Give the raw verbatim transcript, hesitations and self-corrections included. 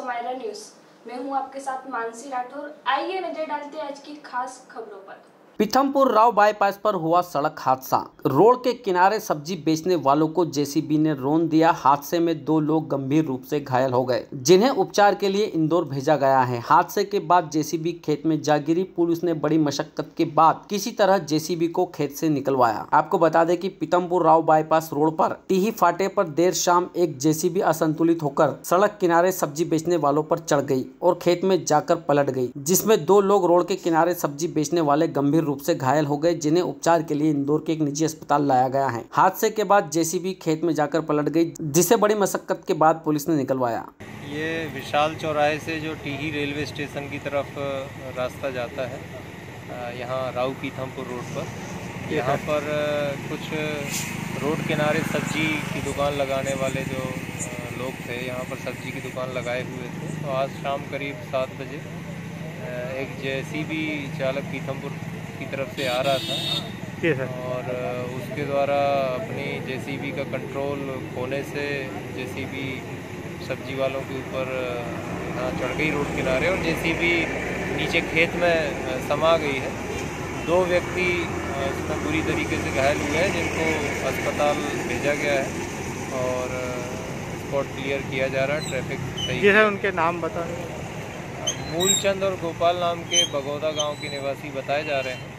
Samaira news मैं हूं आपके साथ मानसी राठौर। आइए नजर डालते हैं आज की खास खबरों पर। पीथमपुर राव बाईपास पर हुआ सड़क हादसा। रोड के किनारे सब्जी बेचने वालों को जेसीबी ने रौंद दिया। हादसे में दो लोग गंभीर रूप से घायल हो गए, जिन्हें उपचार के लिए इंदौर भेजा गया है। हादसे के बाद जेसीबी खेत में जा गिरी। पुलिस ने बड़ी मशक्कत के बाद किसी तरह जेसीबी को खेत से निकलवाया। आपको बता दें कि पीथमपुर राव बाईपास रोड पर टीही फाटे पर देर शाम एक जेसीबी असंतुलित होकर सड़क किनारे सब्जी बेचने वालों पर चढ़ गई और खेत में जाकर पलट गई, जिसमें दो लोग रोड के किनारे सब्जी बेचने वाले गंभीर रूप से घायल हो गए, जिन्हें उपचार के लिए इंदौर के एक निजी अस्पताल लाया गया है। हादसे के बाद जेसीबी खेत में जाकर पलट गई, जिसे बड़ी मशक्कत के बाद पुलिस ने निकलवाया। ये विशाल चौराहे से जो टीही रेलवे स्टेशन की तरफ रास्ता जाता है, यहाँ राव पीथमपुर रोड पर, यहाँ पर कुछ रोड किनारे सब्जी की दुकान लगाने वाले जो लोग थे, यहाँ पर सब्जी की दुकान लगाए हुए थे। तो आज शाम करीब सात बजे एक जेसीबी चालक पीथमपुर की तरफ से आ रहा था और उसके द्वारा अपनी जेसीबी का कंट्रोल खोने से जेसीबी सब्जी वालों के ऊपर यहाँ चढ़ गई रोड किनारे और जेसीबी नीचे खेत में समा गई है। दो व्यक्ति इसमें बुरी तरीके से घायल हुए हैं, जिनको अस्पताल भेजा गया है और स्पॉट क्लियर किया जा रहा है। ट्रैफिक सही है। उनके नाम बता। मूलचंद और गोपाल नाम के बगौदा गांव के निवासी बताए जा रहे हैं।